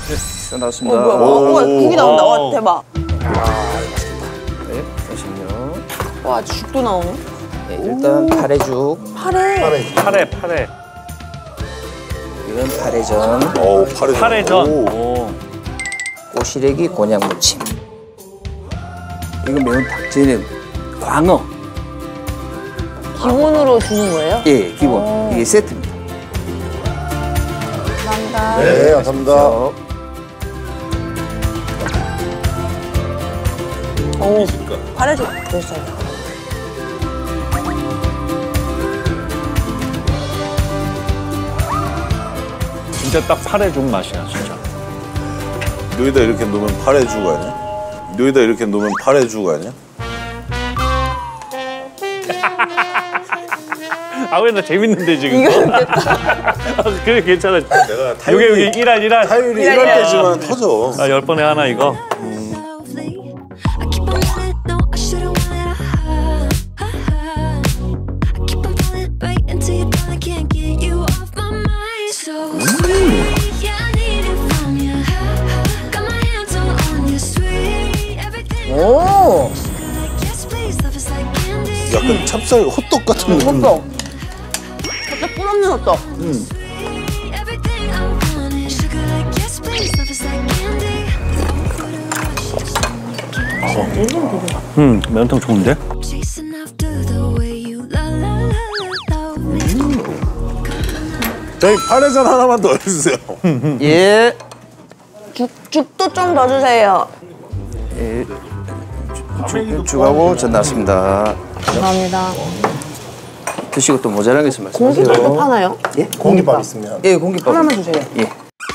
나왔습니다. 뭐야, 국이 나온다. 와, 대박. 네, 잠시만요. 와, 죽도 나오네. 네, 일단 파래죽. 파래. 이건 파래전. 오, 파래전. 오. 꼬시래기 곤약무침. 이건 매운탕. 저희는 광어. 기본으로 주는 거예요? 예, 기본. 이게 세트입니다. 감사합니다. 네, 감사합니다. 오, 파래죽 맛있어요. 진짜 딱 파래죽 맛이야, 진짜. 여기다 이렇게 놓으면 파래죽 아니야? 여기다 이렇게 놓으면 파래죽 아니야? 아, 왜 나 재밌는데 지금? 이거 웃겼다. 그래, 괜찮아. 내가 요게 1할. 타율이 이럴 때지만 터져. 아, 10번에 하나 이거. 오, 약간 찹쌀 호떡 같은 느낌. 호떡. 살짝 꿀 없는 호떡. 매운탕 좋은데? 저희 파래전 하나만 더 해주세요. 예. 죽도 좀 더 주세요. 예. 죽하고 전 나왔습니다. 감사합니다. 드시고 또 모자란 게 있으면 말씀하세요. 공깃밥도 파나요? 예? 공깃밥 있으면. 예, 공깃밥. 하나만 주세요. 예.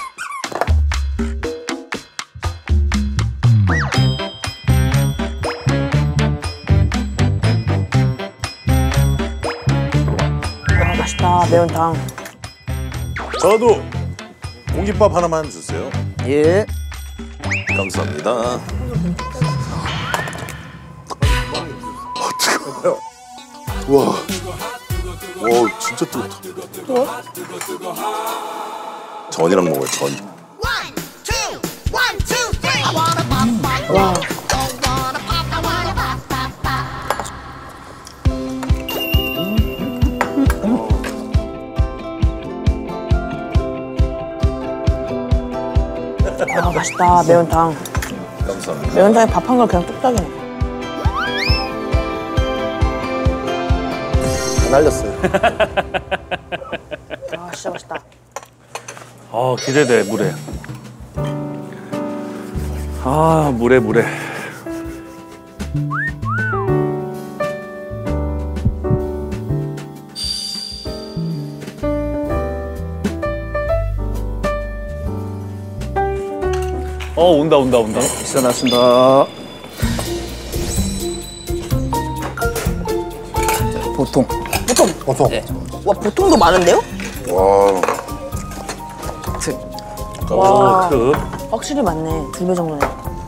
아, 맛있다, 매운탕. 저도 공깃밥 하나만 주세요. 예. 감사합니다. 뜨거워요. 와, 진짜 뜨겁다. 전이랑 먹어요, 전. 와. 아, 맛있다, 매운탕. 감사합니다. 매운탕에 밥 한 걸 그냥 뚝딱이네. 날렸어요. 아, 진짜 맛있다. 기대돼, 물에. 아, 물에. 온다. 있어놨습니다. 보통. 보통. 예. 와, 보통도 많은데요? 와, 와. 그. 확실히 많네. 2배 정도네.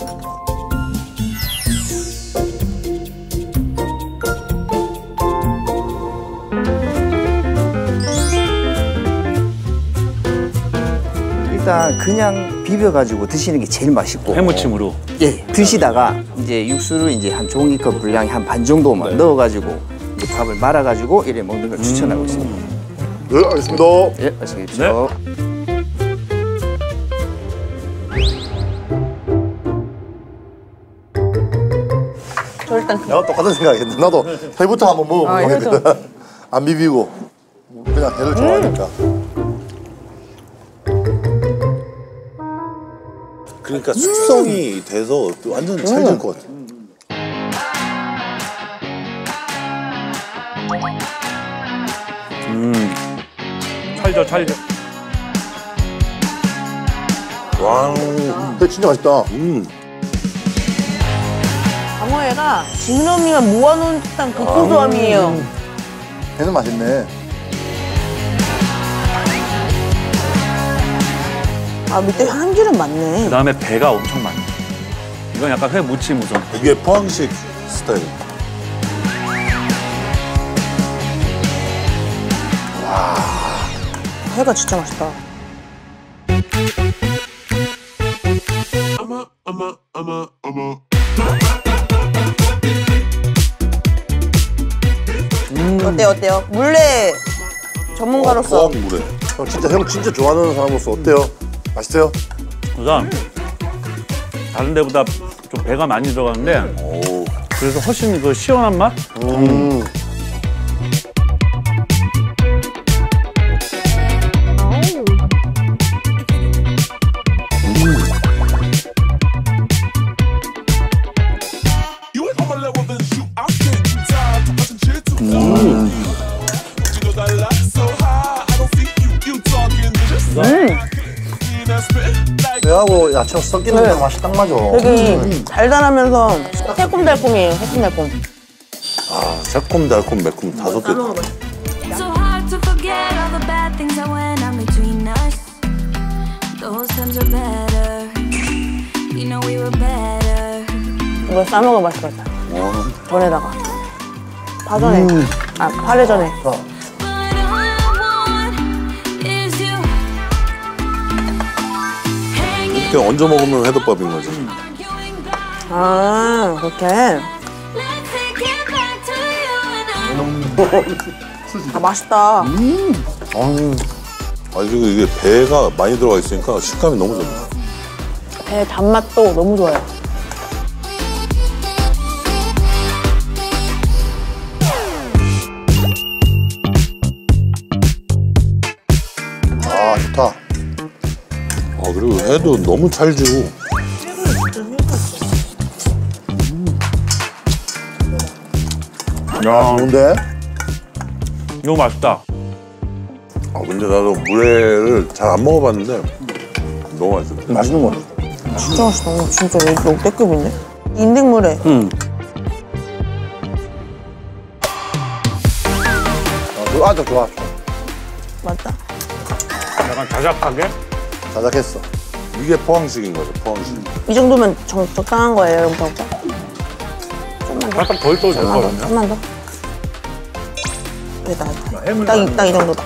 일단 그냥 비벼가지고 드시는 게 제일 맛있고. 해무침으로. 예. 드시다가 이제 육수를 이제 한 종이컵 분량이 한 반 정도만 넣어가지고 이제 밥을 말아가지고 이래 먹는 걸 추천하고 있습니다. 네, 알겠습니다. 예, 맛있게 드십시오. 저 일단 내가 똑같은 생각했는데 나도 회부터 한번 먹어보려고 했거든. 안 비비고 그냥 회를 좋아하니까. 그러니까 숙성이 돼서 완전 잘 될 것 같아. 찰져. 와, 회 진짜 맛있다. 방어회가 지느러미만 모아놓은 듯한 그 고소함이에요. 회는 맛있네. 아, 밑에 향기름 많네. 그다음에 배가 엄청 많네. 이건 약간 회 무침 우선. 이게 포항식 스타일. 회가 진짜 맛있다. 어때요? 물레 전문가로서. 물에. 형 진짜 좋아하는 사람으로서 어때요? 맛있어요? 우선 다른 데보다 좀 배가 많이 들어가는데 오. 그래서 훨씬 그 시원한 맛? 배하고 야채가 섞이는 게 맛이 딱 맞아. 되게 달달하면서 새콤달콤이에요. 새콤달콤. 아, 새콤, 달콤, 매콤 다 섞여. So hard to forget all the bad things that went on between us. Those times are better. You know we were better. 이거 싸먹으면 맛있겠다. 전에다가. 파전에. 아, 파래전에. But all I want is you. Hanging, 이렇게 얹어 먹으면 회덮밥인 거지. arguing back. 아, 그렇게. Let's take it back to you and I. 아, 맛있다. 그리고 이게 배가 많이 들어가 있으니까 식감이 너무 좋네. 배 단맛도 너무 좋아요. 아, 좋다. 그리고 회도 너무 찰지고. 야, 좋은데? 이거 맛있다. 근데 나도 물회를 잘 안 먹어봤는데 너무 맛있어. 맛있는 거 같아. 진짜 맛있다. 진짜 역대급인데? 인생물에. 아주 좋아. 맞다. 약간 자작하게? 자작했어. 이게 포항식인 거죠, 포항식. 이 정도면 적당한 거예요, 오빠. 조금만 더. 약간 더 있어도 될 것 같냐? 조금만 더. 됐다. 딱 이 정도다.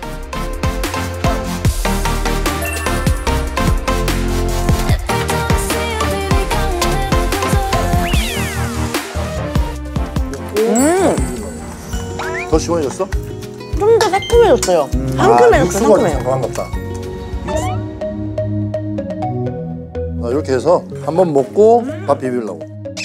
더 시원해졌어? 좀 더 새콤해졌어요. 상큼해졌어요, 상큼해요. 반갑다. 이렇게 해서 한번 먹고 밥 비비려고.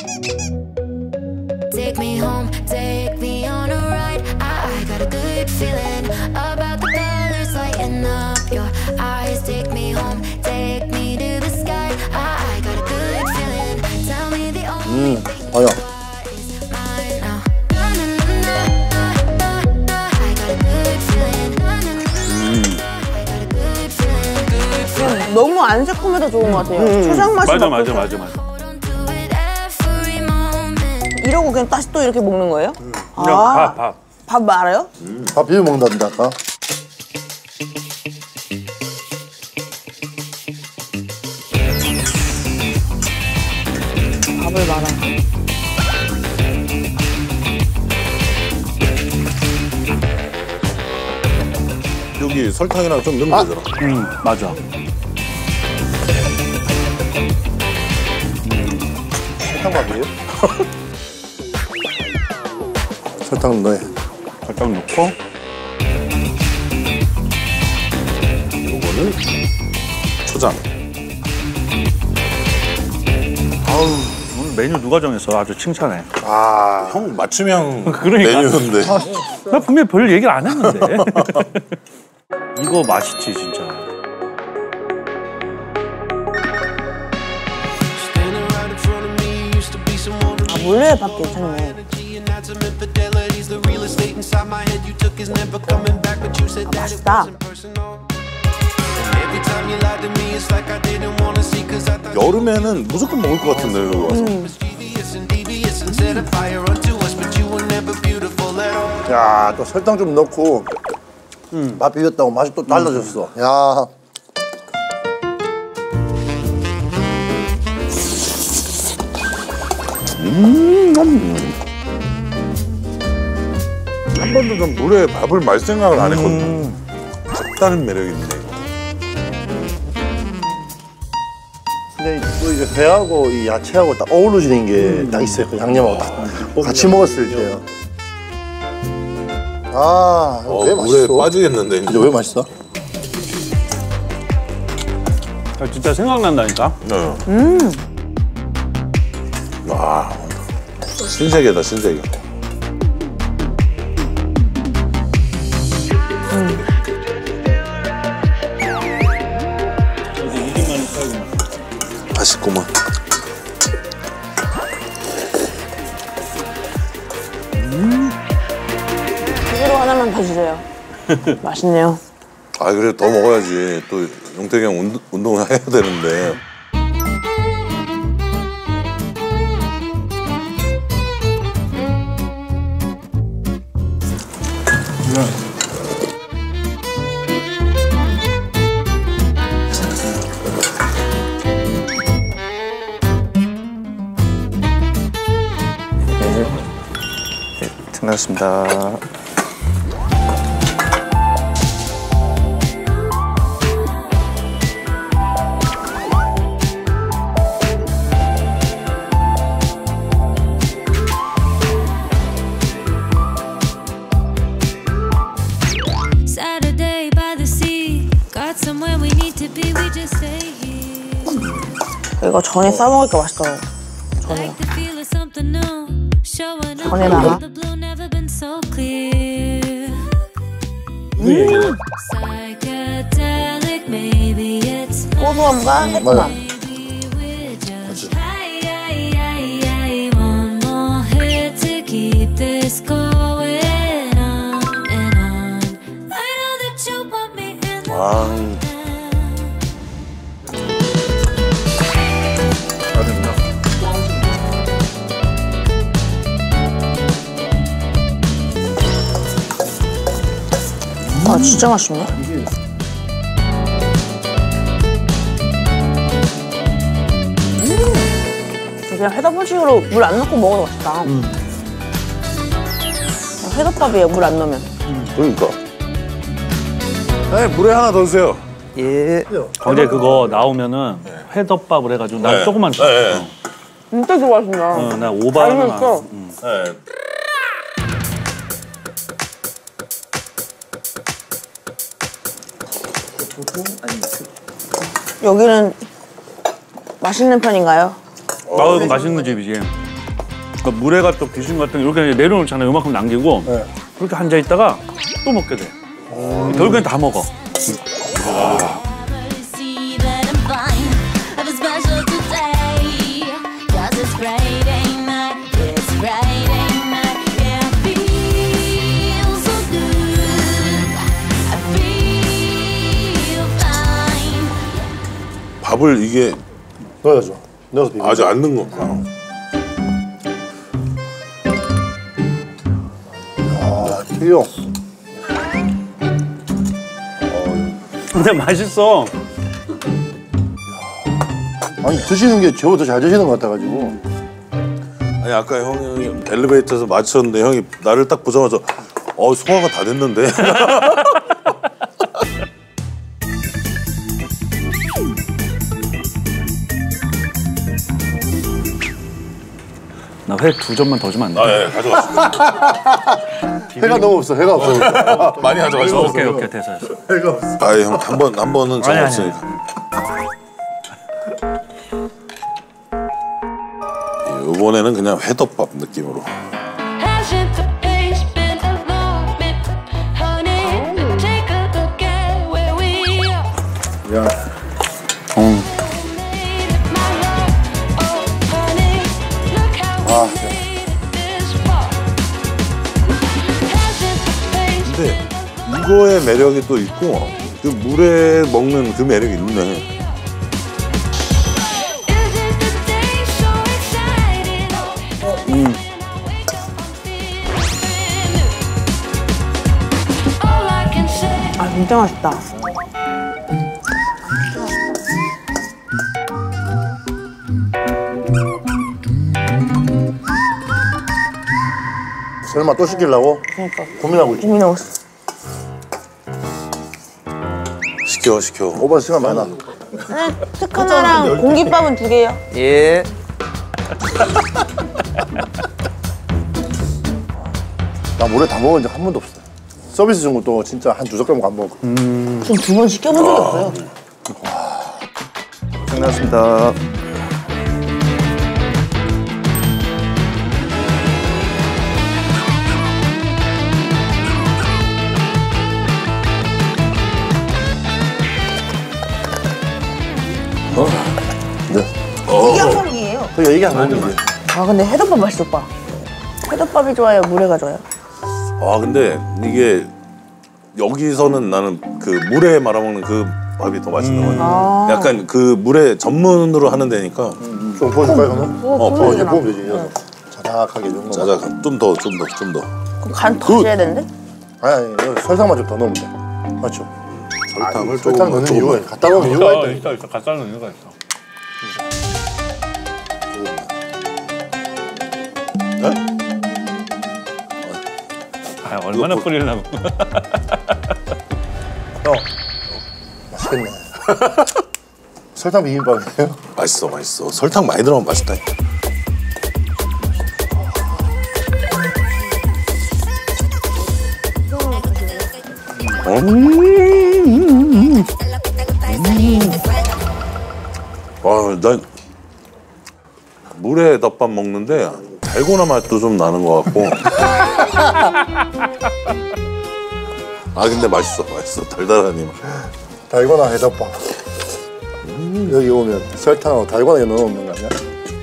Take me home, take me on a ride. I got a good feeling about the colors lighting up your eyes. Take me home, take me to the sky. I got a good feeling. Tell me the only thing 아야. is mine now. Na, na, na, na, na, na. I got a good feeling. Na, na, na, na. I got a good feeling. Good feeling. 그냥 너무 안 새콤해서 좋은 것 같아요. 초장 맛이 맞아, 맡고 맞아, 있어요. 맞아, 맞아. Hold on to it every moment. 이러고 그냥 다시 또 이렇게 먹는 거예요? 그냥 밥. 밥 말아요? 밥 비벼 먹는다던데 아까. 밥을 말아. 여기 설탕이랑 좀 넣으면 되잖아. 맞아. 설탕밥이에요? 설탕 넣어. 살짝 넣고. 요거는 초장. 오늘 메뉴 누가 정했어? 아주 칭찬해. 형 맞춤형 그러니까. 메뉴인데. 나 분명히 별 얘기를 안 했는데. 이거 맛있지, 진짜. 아, 물레 밥 괜찮네. 아, 맛있다. 여름에는 무조건 먹을 것 같은데 여기 와서. 야, 또 설탕 좀 넣고 밥 비볐다고 맛이 또 달라졌어. 야. 한 번도 좀 물에 밥을 말 생각을 안 했거든요. 색다른 매력이 있네. 근데 또 이제 회하고 이 야채하고 딱 어우러지는 게 딱 있어요. 그 양념하고 딱 같이 먹었을 때요. 아, 왜 물에 맛있어? 빠지겠는데 이제. 이제 왜 맛있어? 진짜 생각난다니까. 와, 신세계다 신세계. 맛있구만. 고기로 하나만 더 주세요. 맛있네요. 아 그래 더 먹어야지. 또 용택이 형 운동을 해야 되는데. 생각했습니다. Saturday by the sea. Got somewhere we need to be. We just stay here. 이거 전에 싸먹으니까 맛있더라고. Like the feel of something new. Showing up 전에 나가. out of the blue. Never been so clear. Psychedelic. Maybe it's 고소함과 새콤함. maybe we're just high. One more hit to keep this going on and on. I know that you want me in the 왕. 아, 진짜 맛있네. 그냥 회덮밥식으로 물 안 넣고 먹어도 맛있다. 그냥 회덮밥이에요, 물 안 넣으면. 그러니까. 네, 물에 하나 더 주세요. 예. 어제 그거 나오면은 회덮밥을 해가지고 난 조금만 줘. 네. 진짜 좋아하신다. 나 오바 하나. 맛있어. 네. 여기는 맛있는 편인가요? 아, 맛있는 집이지. 그러니까 물회가 또 귀신 같은 게 이렇게 내려놓잖아요. 요만큼 남기고 그렇게 앉아 있다가 또 먹게 돼. 결국엔 다 먹어. See that I'm fine. Have a special today. 'Cause it's Friday night. It's Friday night. Yeah, I feel so good. I feel fine. 밥을 이게 넣어야죠. 넣어서 비벼. 아직 안 넣은 거구나. 아, 튀겨. 근데 맛있어. 아니, 드시는 게 저보다 잘 드시는 것 같아가지고. 아니 아까 형이 엘리베이터에서 마주쳤는데 형이 나를 딱 보자마자 소화가 다 됐는데. 나 회 2점만 더 주면 안 돼? 예, 가져갔습니다. 회가 너무 없어. 회가 없어. 많이 가져가시고. 오케이 됐어. 회가 없어. 아, 형 한 번은 좀 아니, 아니, 없으니까. 이번에는 그냥 회덮밥 느낌으로. Hasn't the pace been a moment? Honey, take a look at where we are. 야, Made it my love. Oh, honey, look how we made it this far. Hasn't the pace 근데 이거의 매력이 또 있고 그 물에 먹는 그 매력이 있네. Isn't the day so exciting? All I can say. 아, 진짜 맛있다. 설마 또 시키려고? 그러니까 고민하고 있지. 고민하고 있어. 시켜. 오버 시간 많아. 네, 특 하나랑 공깃밥은 2개요. 예. 나 물회 다 먹은 적 한 번도 없어요. 서비스 준 것도 진짜 한 2젓가락 안 먹고. 전 2번 시켜본 적이 없어요. 끝났습니다. 네. 이게 한국이에요. 그 얘기 안 하는 게. 아 근데 해덮밥 맛있어 오빠. 해덮밥이 좋아요? 물회가 좋아요? 아 근데 이게 여기서는 나는 그 물에 말아먹는 그 밥이 더 맛있는 것 같아. 약간 그 물에 전문으로 하는 데니까 좀 부어줄까요, 그러면? 부어주면 이제 되나? 부으면 되지. 이어서. 자작하게 좀. 자자 좀 더. 그럼 간 더 줘야 되는데? 아니, 이거 설탕만 좀 더 넣으면 돼. 맞죠? 설탕을 설탕 넣는 조금만. 이유가 갖다 놓으면 이유가 있다. 있어. 갖다 놓는 이유가 있어. 아, 얼마나 뿌리려고. 형, 맛있겠네. 설탕 비빔밥이에요? 맛있어. 설탕 많이 들어가면 맛있다. 난 물에 덮밥 먹는데 달고나 맛도 좀 나는 것 같고. 아 근데 맛있어. 달달하니. 달고나 해덮밥. 여기 오면 설탕하고 달고나 넣어놓는 거 아니야?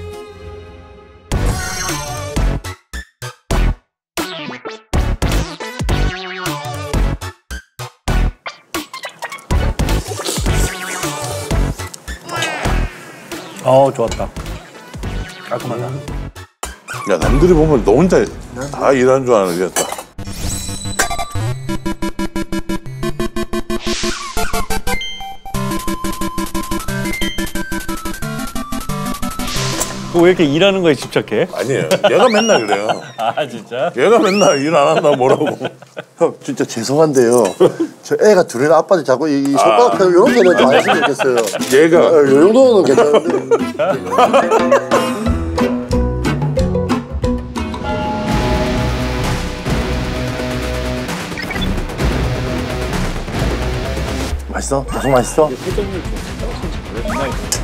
좋았다. 깔끔하다. 야 남들이 보면 너 혼자 다 일하는 줄 아는겠다. 왜 이렇게 일하는 거에 집착해? 아니에요. 얘가 맨날 그래요. 아 진짜? 얘가 맨날 일 안 한다 뭐라고. 형 진짜 죄송한데요. 저 애가 둘이나 아빠들 자꾸 이 손가락 펴고 이렇게 해도 안 했으면 좋겠어요. 얘가 이 정도는 괜찮은데. 맛있어? 계속 맛있어?